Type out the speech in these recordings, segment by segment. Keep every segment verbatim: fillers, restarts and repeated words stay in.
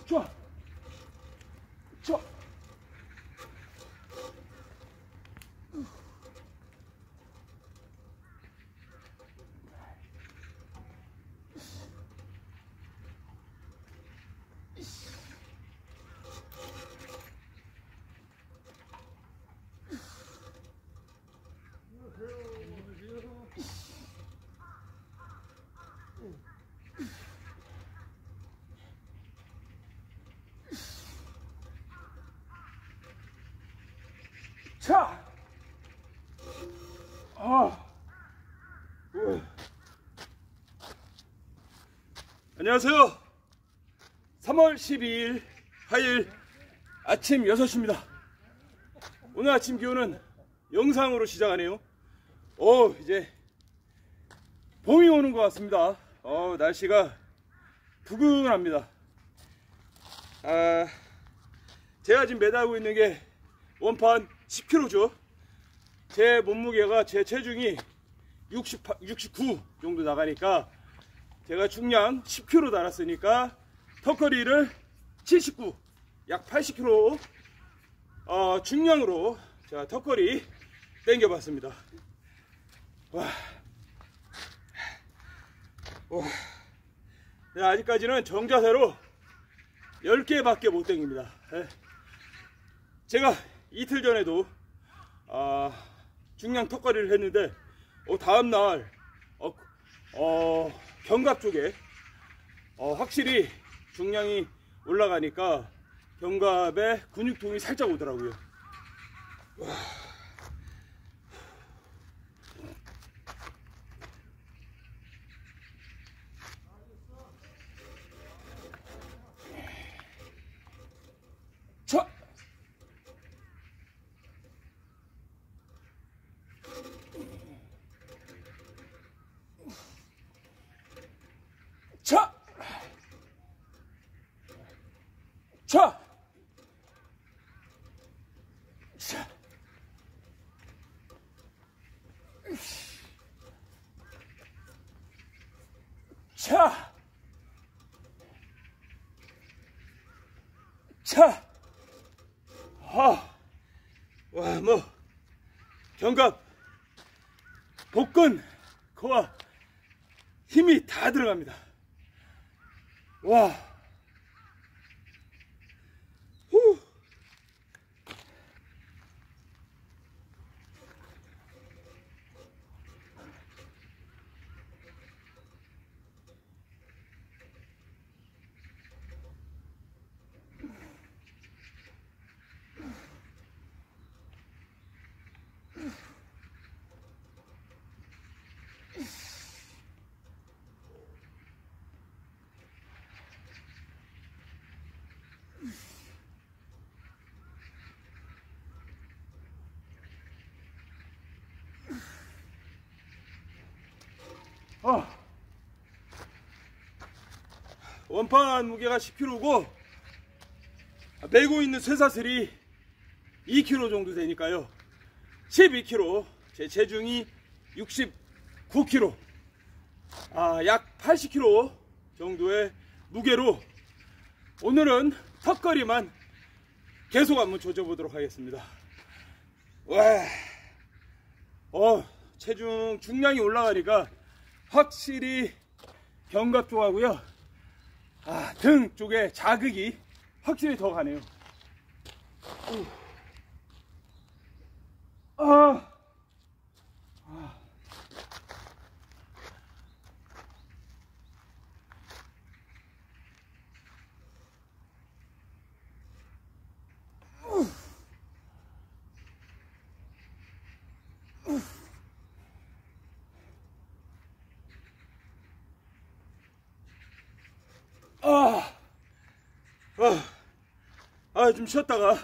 좋아. 좋아. 자, 아, 우. 안녕하세요. 삼월 십이일 화요일 아침 여섯 시입니다. 오늘 아침 기온은 영상으로 시작하네요. 어, 이제 봄이 오는 것 같습니다. 어, 날씨가 부근합니다. 아, 제가 지금 매달고 있는 게 원판 십 킬로그램죠. 제 몸무게가, 제 체중이 육십팔, 육십구 정도 나가니까 제가 중량 십 킬로그램 달았으니까 턱걸이를 칠십구, 약 팔십 킬로그램 어, 중량으로 제가 턱걸이 당겨봤습니다. 와. 와. 네, 아직까지는 정자세로 열 개밖에 못 당깁니다. 네. 제가 이틀 전에도 아, 중량 턱걸이를 했는데 어, 다음날 어, 어, 견갑 쪽에 어, 확실히 중량이 올라가니까 견갑에 근육통이 살짝 오더라고요. 와. 자, 자, 자, 자, 자, 자, 아, 와, 뭐 견갑, 복근, 코어 힘이 다 들어갑니다. 와, 후. 어. 원판 무게가 십 킬로그램고 메고 있는 쇠사슬이 이 킬로그램 정도 되니까요. 십이 킬로그램, 제 체중이 육십구 킬로그램, 아, 약 팔십 킬로그램 정도의 무게로 오늘은 턱걸이만 계속 한번 조져보도록 하겠습니다. 와, 어, 체중 중량이 올라가니까 확실히 견갑 쪽하고요, 아, 등 쪽에 자극이 확실히 더 가네요. 아, 아. 아, 아, 아, 좀 쉬었다가.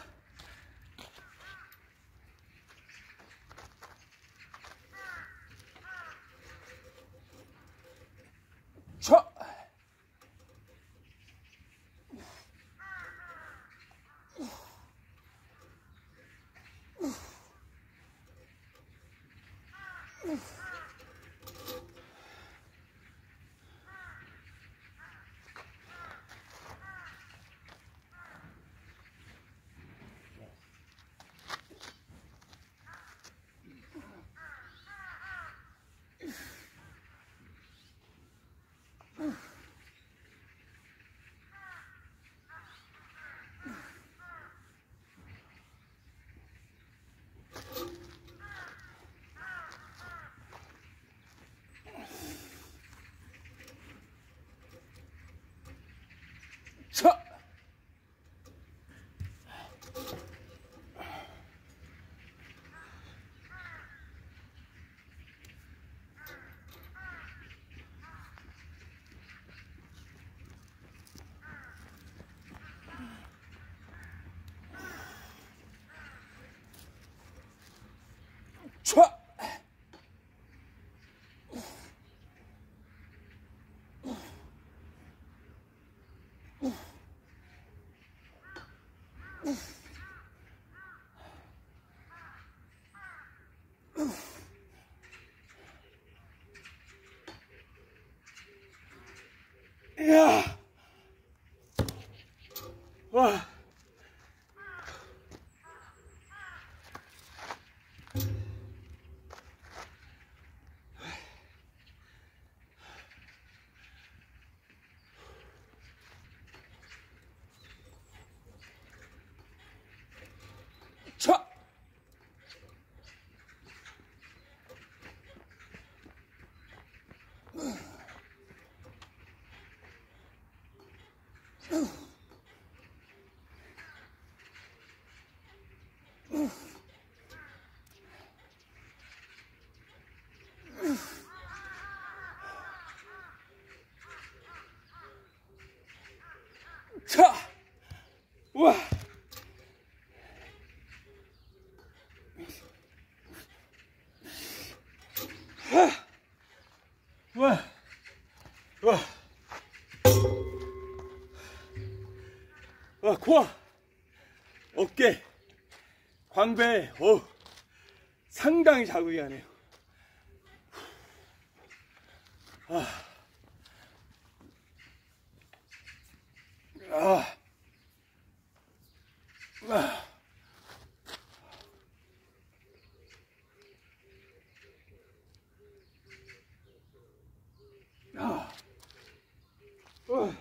자, 차. 야. 와. 차. 차. 와. 와. 와. 와, 코어, 어깨, 광배, 어, 상당히 자극이 가네요. 아. 아. 아. 아. 어.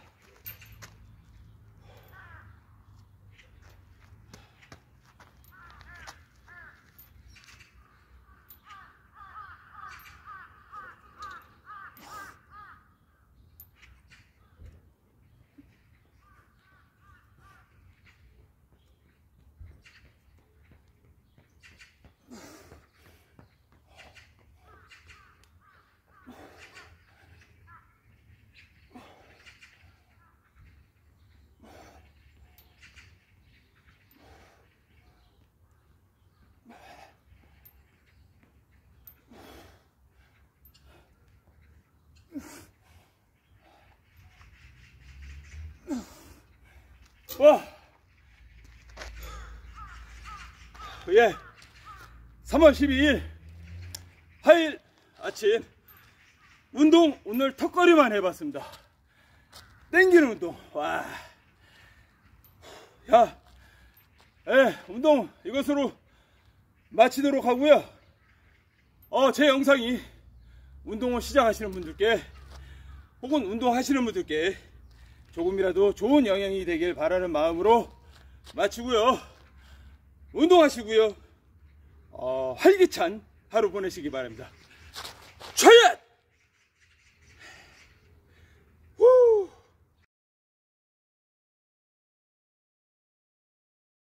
와. 예. 삼월 십이일 화요일 아침 운동 오늘 턱걸이만 해봤습니다. 땡기는 운동. 와. 야. 예, 운동 이것으로 마치도록 하고요. 어, 제 영상이 운동을 시작하시는 분들께 혹은 운동하시는 분들께 조금이라도 좋은 영향이 되길 바라는 마음으로 마치고요. 운동하시고요. 어, 활기찬 하루 보내시기 바랍니다.